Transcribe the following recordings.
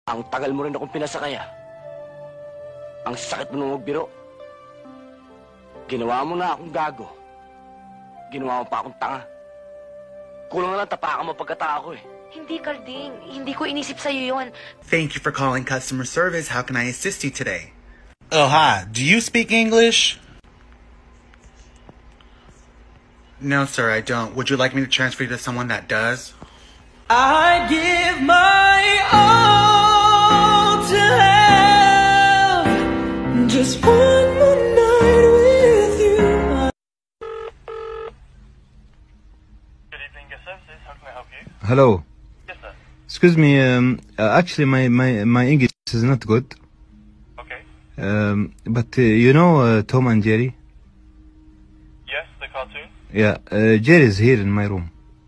Ang tagal mo rin akong pinasakaya. Ang sakit mo nung magbiro. Ginawa mo na akong gago. Ginawa mo pa akong tanga. Kulang na lang tapakan mo pagkatao ko eh. Hindi, Carding. Hindi ko inisip sa'yo yun. Thank you for calling customer service. How can I assist you today? Oh, hi. Do you speak English? No, sir, I don't. Would you like me to transfer you to someone that does? I give my all to have just one more night with you. Good evening, guest services. How can I help you? Hello. Yes, sir. Excuse me. Actually, my English is not good. Okay. But you know Tom and Jerry? Yes, the cartoon. Yeah. Jerry is here in my room.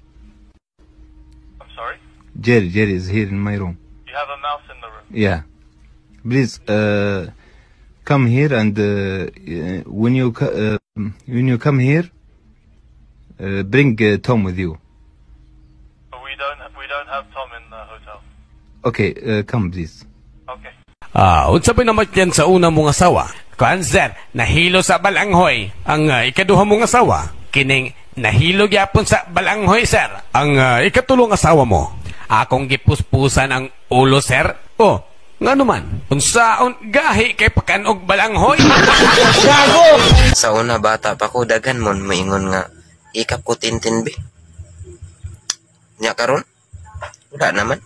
I'm sorry? Jerry is here in my room. You have a mouse in the room. Yeah. Please come here and when you come here, bring Tom with you. But we don't have Tom in the hotel. Okay. Come please. Okay. Unsa ba naman yan sa una mong asawa? Kanser, nahilo sa balanghoy. Ang ikaduha mong asawa, kining nahilo gyapon sa balanghoy, sir. Ang ikatulong asawa mo, akong gipuspusan ang ulo, sir. Oh, nga naman, unsaon gahi kay pakanog balanghoy? Gago! Sa una bata pa ko, daghan mon maingon nga, ikap ko tintin be. Nya karon? Wala naman.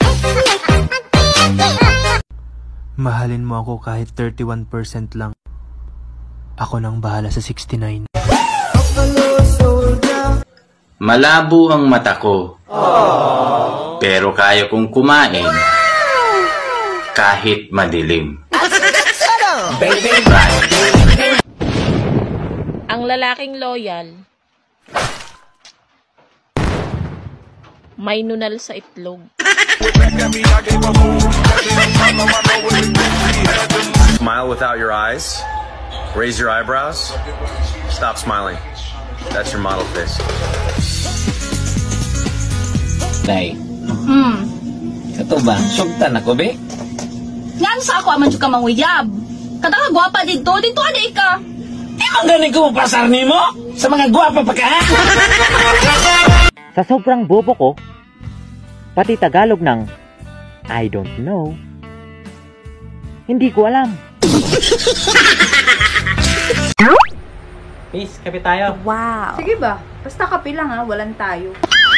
Mahalin mo ako kahit 31% lang. Ako nang bahala sa 69. Malabo ang mata ko. Pero kaya kong kumain kahit madilim. Ang lalaking loyal, may nunal sa itlog. Smile without your eyes. Raise your eyebrows. Stop smiling. That's your model face. Day. Kato ba? Sugtan ako, be? Nga sa ako aman ka manguyab. Kataka gwapa dito adi ka. Di man galing ko mapasar ni mo? Sa mga gwapa pa ka, ha? Sa sobrang bobo ko, pati Tagalog ng I don't know, hindi ko alam. Peace, kape tayo. Wow. Sige ba? Basta kape lang ha, walang tayo.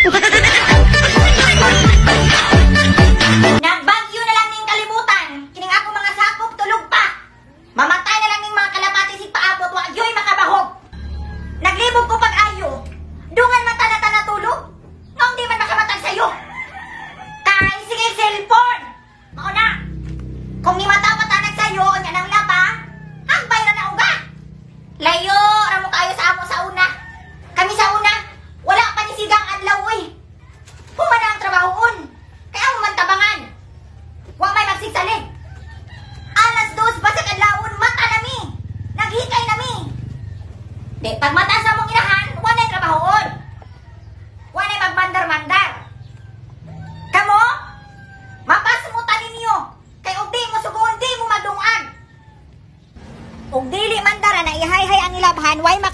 Nagbagyo na lang ning kalibutan. Kining ako mga sakop tulog pa. Mamatay na lang ning mga kalapati si paabot wa yoy makabahog. Naglibog ko pag-ayo. Dungan mata na natulog. Ang di man makamatag sayo. Kay sige cellphone. Mao na. Kung ni mata patanag sayo nya nang laba, ang bayra na uga. Layo ra mo kayo sa amo sa una. Kami sa una, wala pa ni sigang adlaw oy. Humana ang trabahoon. Kaya mo man tabangan. Wa may magsigsalig. Alas 2 ba sa kadlawon mata nami. Naghikay nami. Di pag mata sa mong inahan, wa nay trabahoon. Wa nay magbandar-mandar. Kamo? Mapasmutan ninyo. Kay og di mo sugon, di mo madungag. Og dili mandara na ihay-hay ang ilabhan, way